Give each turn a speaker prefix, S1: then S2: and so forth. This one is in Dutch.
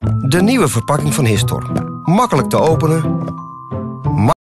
S1: De nieuwe verpakking van Histor. Makkelijk te openen,